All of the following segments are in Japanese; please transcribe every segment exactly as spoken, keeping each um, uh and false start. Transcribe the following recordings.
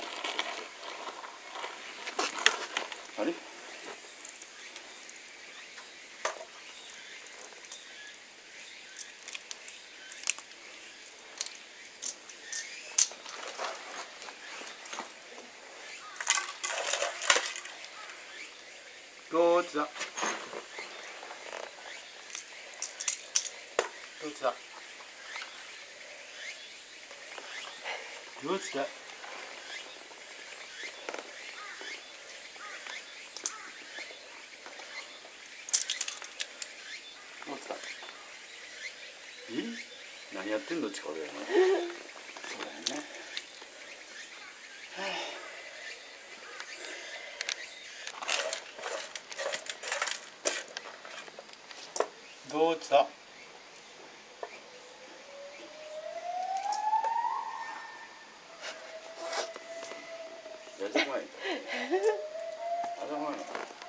あれどっちだどっちだどっちだどっちだえ何やってんのちか俺やねそうだよねどっちだやりたくないあれはない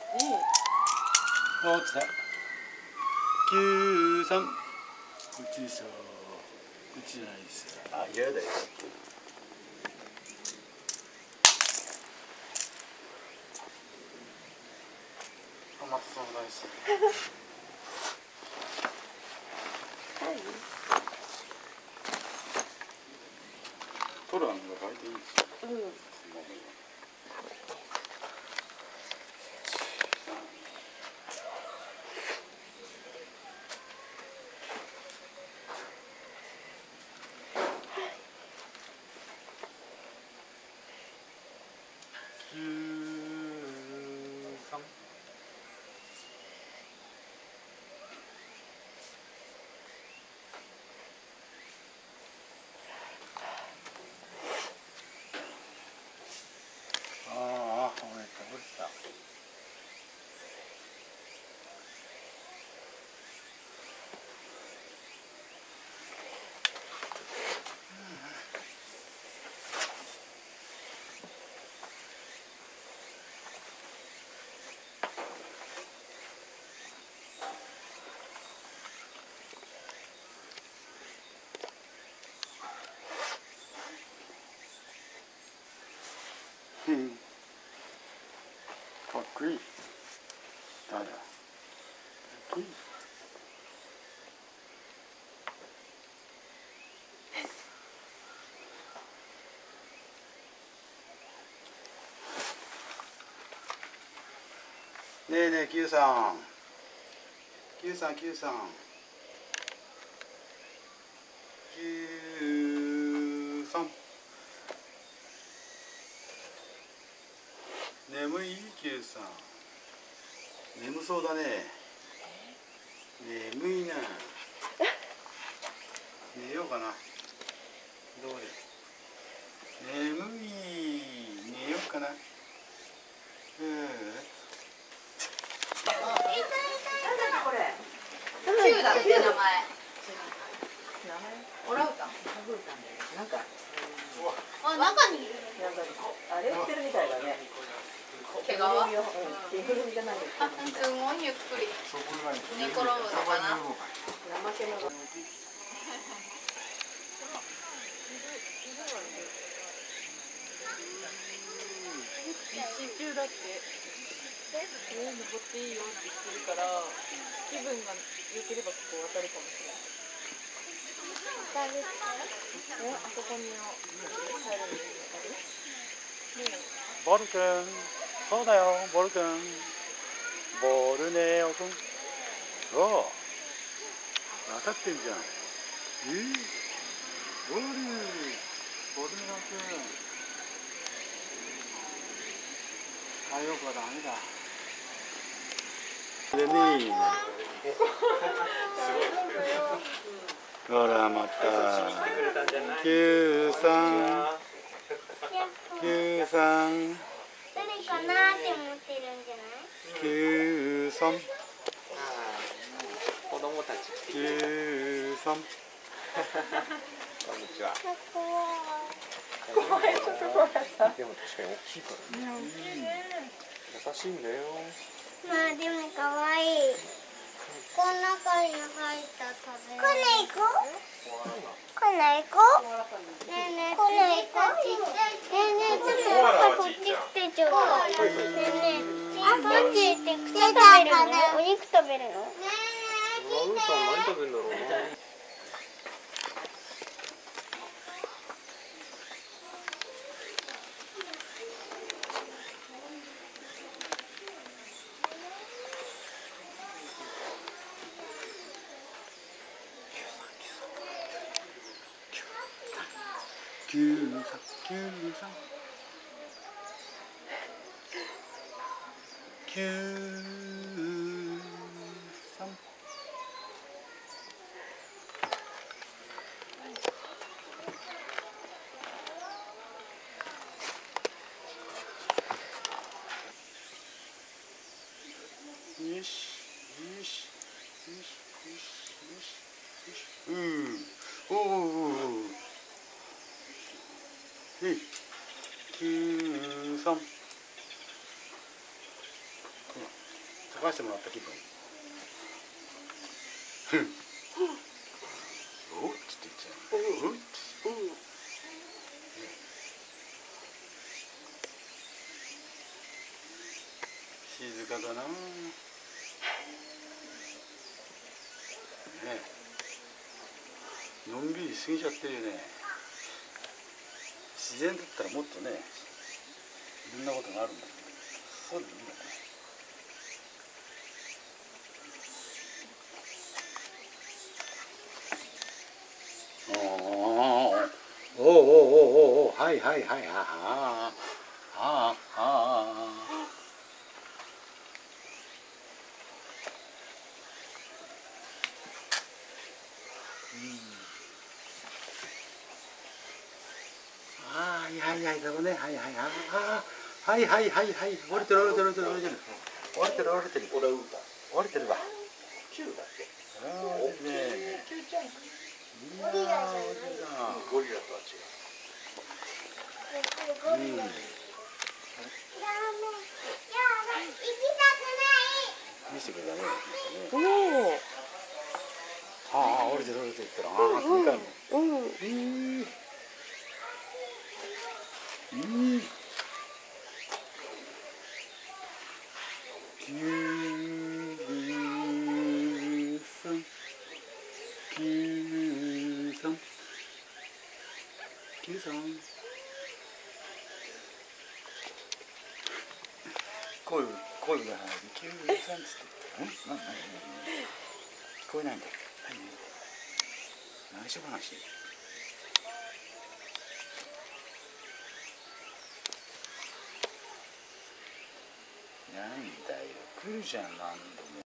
どっちだきゅうさんこっちでしょこっちじゃないですあ嫌だよあまたその大好きトランが書いていいですよ。うん。きゅうさん。ああ、折れた折れた。うん。かっこいい。誰だ。かっこいい。ねえねえ、キューさん。キューさん、キューさん。キューさん。眠いキューさん。眠そうだね。眠いな。寝ようかな。どうで。眠い。寝ようかな。うん。 これ。キューだって名前。オランウータン。なんか。あ、中に。あれ売ってるみたいだね。毛皮。着ぐるみじゃないですか。すごいゆっくり。寝転ぶのかな。怠け者。一中だって。 上登っていいよって言ってるから、気分が良ければここ渡るかもしれない。 渡るってえ、あそこにの入るのに渡る？ねえ。 ボル君、そうだよ、ボル君。ボルネオ君。そう。当たってんじゃん。えー、ボル、ボルネオ君。あ、よくはダメだ。でね。ほらまた。キューさん。キューさん。 誰かなって思ってるんじゃない？ キューさん。 子供たち。 キューさん。 こんにちは。 怖い、ちょっと怖かった。 でも確かに大きいからね。 大きいね。 優しいんだよ。 まあでも可愛い。この中に入った食べ物。これ行こう。これ行こう。ねえねえ、これ行こう。ねえねえ、ちょっとこっち来てちょうだい。ねえねえ、あ、こっち行って草食べるの？お肉食べるの？ねえねえ、 ウータン何食べるんだろうな。 キューさん、キューさん。キューさん。よし、よし、よし、よし、よし、うん、おお。えい、キューさん。探してもらった気分。ふん。おっ、ちょっと言っちゃう。おっ。静かだな。ねえ。のんびりしすぎちゃってるよね。自然だったらもっとね、いろんなことがあるんだけど、そうでもいいのかな。おおおおおお、はいはいはい、ああああああ、はいはいはい、だろうね、はいはい、ああ、はいはいはいはい、折れてる折れてる折れてる折れてる折れてる折れてるこれウータン。 折れてるわ。 キューだっけ？ ああ、ですね。 キューちゃん。 ゴリラじゃん。 ゴリラとは違う。 ゴリラ。やめ、やめ、行きたくない。 見せてくれたね。 おお。 ああ、折れてる折れてるって。ああ、組み替えるの。 うん。 ええ。いい。キューさん。キューさん。キューさん。声、声が入る。キューさんっつって。ん？なん、なん、なん、聞こえないんだよ。何？内緒話。なんだよ、来るじゃん、何度も。